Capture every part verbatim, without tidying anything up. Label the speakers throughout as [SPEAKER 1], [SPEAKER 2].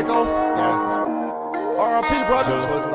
[SPEAKER 1] take off. R I P, brother.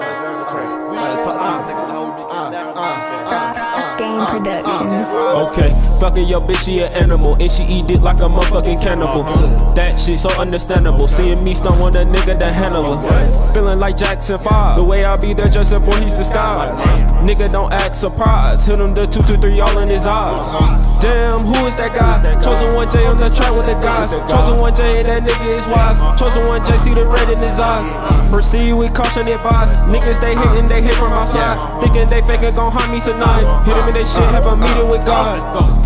[SPEAKER 1] We might talk to these niggas how we be getting down.
[SPEAKER 2] Game Productions.
[SPEAKER 3] Okay, fucking your bitch, she an animal, and she eat it like a motherfucking cannibal. That shit so understandable. Seeing me stun on a nigga that handle her. Feeling like Jackson five. The way I be there just for he's disguised. Nigga don't act surprised. Hit him the two two three all in his eyes. Damn, who is that guy? Chosen one J on the track with the guys. Chosen one J, that nigga is wise. Chosen one J, see the red in his eyes. Proceed with caution advice. Niggas they hatin', they hit from outside. Thinking they fakin' gon' hunt me tonight. Hit him in they shit, have a meeting with God.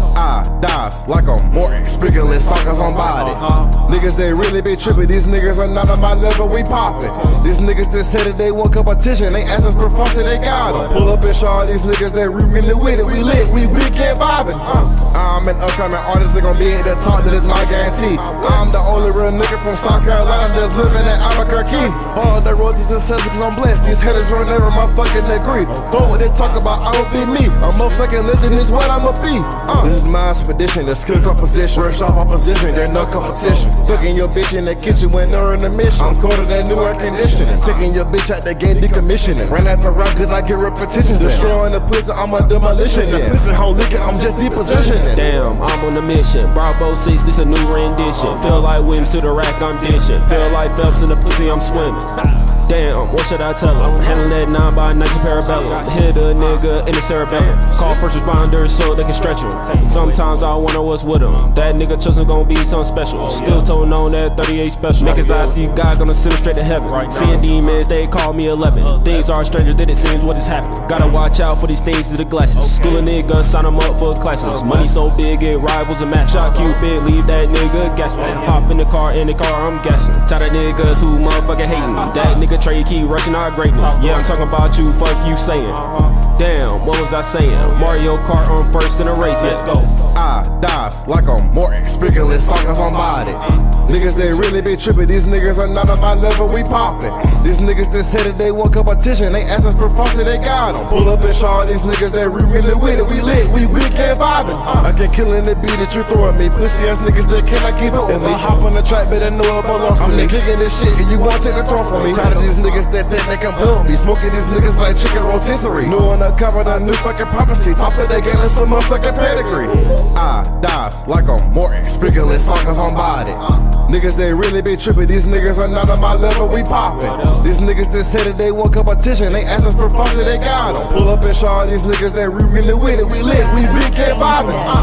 [SPEAKER 1] I dies like a Morton, sprinkling suckers on body. Niggas they really be trippin', these niggas are not on my level, we poppin'. These niggas that said that they want competition, they askin' for Frosty, they got em. Pull up and show all these niggas that we really with it, we lit, we weekend vibin'. I'm an upcoming artist that gon' be at the top, that is my guarantee. I'm the only real nigga from South Carolina that's living in Albuquerque. All the royalties and sales cause I'm blessed, these haters will never my fucking degree. For what they talk about, I'ma be me. A motherfucking legend is what I'ma be. Uh. This is my expedition, that's good composition. Fresh off opposition, there's no competition. Fucking your bitch in the kitchen when they're in the mission. I'm colder than new air conditioning. Taking your bitch out the gate, decommissioning. Ran out the rock cause I get repetitions. Destroying the prison, I'm a demolition. The prison home leaking, I'm just depositioning.
[SPEAKER 3] Damn, I'm on a mission. Bravo six, this a new rendition. Feel like Williams to the rack, I'm dishing. Feel like Phelps in the pussy, I'm swimming. Damn, what should I tell him? Handle that nine by nineteen parabellum. Hit a nigga in the cerebellum. Call first responders so they can stretch him. Sometimes I wonder what's with him. That nigga chosen gon' be something special. Still toting on that thirty-eight special. Niggas I see God gonna send him straight to heaven. Seeing demons, they call me eleven. Things are stranger than it seems what is happening. Gotta watch out for these things to the glasses. School a nigga, sign him up for classes. Money so big it rivals a match. Shot Cupid, leave that nigga gasping. Hop in the car, in the car I'm gassing. Tired of niggas who motherfucking hating me. That nigga Trey keep rushing our greatness. Yeah, I'm talking about you, fuck you saying. Damn, what was I saying? Mario Kart on first in a race, let's go.
[SPEAKER 1] I dies like a Morton, sprinkling suckers on body. Niggas they really be trippin', these niggas are not on my level, we poppin'. These niggas that said that they want competition, they askin' for Frosty, they got em. Pull up and show all these niggas that we really with it, we lit, we weekend vibin'. I can kill in the beat that you throwin' me, pussy ass niggas that cannot keep up with me. If I hop on the track, better know it belongs to me. I'm kicking this shit and you won't take the throne from me. Tired of these niggas that think they can blow me, smoking these niggas like chicken rotisserie. New undercover, the new fucking prophecy, top of that game with some motherfucking pedigree. I dies like a Morton, sprinkling suckers on body. Niggas they really be trippin', these niggas are not on my level, we poppin'. These niggas that said that they want competition, they askin' for Frosty, they got em. Pull up and show all these niggas that we really with it, we lit, we weekend vibin'.